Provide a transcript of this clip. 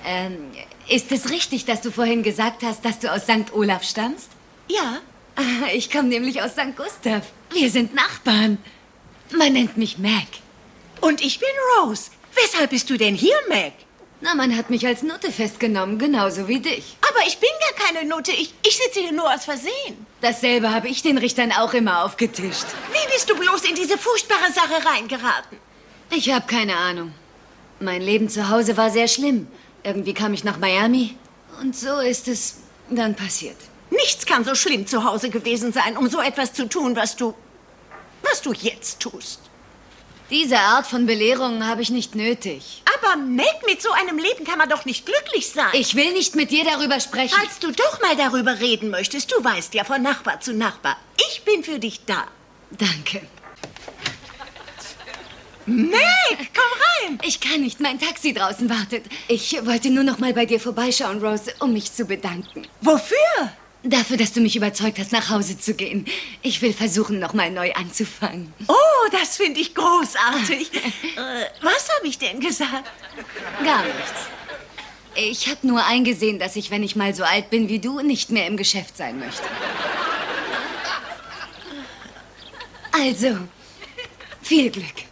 Ist es richtig, dass du vorhin gesagt hast, dass du aus St. Olaf stammst? Ja. Ich komme nämlich aus St. Gustav. Wir sind Nachbarn. Man nennt mich Mac. Und ich bin Rose. Weshalb bist du denn hier, Mac? Na, man hat mich als Nutte festgenommen, genauso wie dich. Aber ich bin gar keine Nutte. Ich sitze hier nur aus Versehen. Dasselbe habe ich den Richtern auch immer aufgetischt. Wie bist du bloß in diese furchtbare Sache reingeraten? Ich habe keine Ahnung. Mein Leben zu Hause war sehr schlimm. Irgendwie kam ich nach Miami und so ist es dann passiert. Nichts kann so schlimm zu Hause gewesen sein, um so etwas zu tun, was du jetzt tust. Diese Art von Belehrungen habe ich nicht nötig. Aber Mac, mit so einem Leben kann man doch nicht glücklich sein. Ich will nicht mit dir darüber sprechen. Falls du doch mal darüber reden möchtest, du weißt ja von Nachbar zu Nachbar. Ich bin für dich da. Danke. Mac, komm rein. Ich kann nicht, mein Taxi draußen wartet. Ich wollte nur noch mal bei dir vorbeischauen, Rose, um mich zu bedanken. Wofür? Dafür, dass du mich überzeugt hast, nach Hause zu gehen. Ich will versuchen, noch mal neu anzufangen. Oh, das finde ich großartig. Was habe ich denn gesagt? Gar nichts. Ich habe nur eingesehen, dass ich, wenn ich mal so alt bin wie du, nicht mehr im Geschäft sein möchte. Also, viel Glück.